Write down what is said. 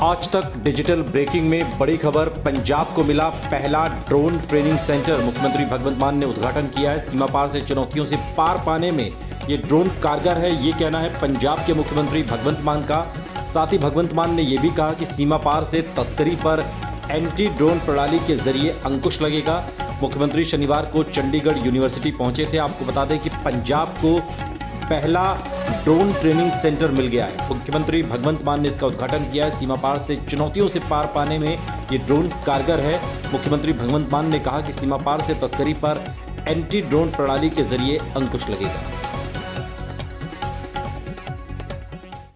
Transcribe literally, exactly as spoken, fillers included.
आज तक digital breaking में बड़ी खबर, पंजाब को मिला पहला ड्रोन ट्रेनिंग सेंटर। मुख्यमंत्री भगवंत मान ने उद्घाटन किया है। सीमा पार से चुनौतियों से पार पाने में ये ड्रोन कारगर है, ये कहना है पंजाब के मुख्यमंत्री भगवंत मान का। साथ ही भगवंत मान ने यह भी कहा कि सीमा पार से तस्करी पर एंटी ड्रोन प्रणाली के जरिए अंकुश लगेगा। मुख्यमंत्री शनिवार को चंडीगढ़ यूनिवर्सिटी पहुंचे थे। आपको बता दें कि पंजाब को पहला ड्रोन ट्रेनिंग सेंटर मिल गया है। मुख्यमंत्री भगवंत मान ने इसका उद्घाटन किया है। सीमा पार से चुनौतियों से पार पाने में ये ड्रोन कारगर है। मुख्यमंत्री भगवंत मान ने कहा कि सीमा पार से तस्करी पर एंटी ड्रोन प्रणाली के जरिए अंकुश लगेगा।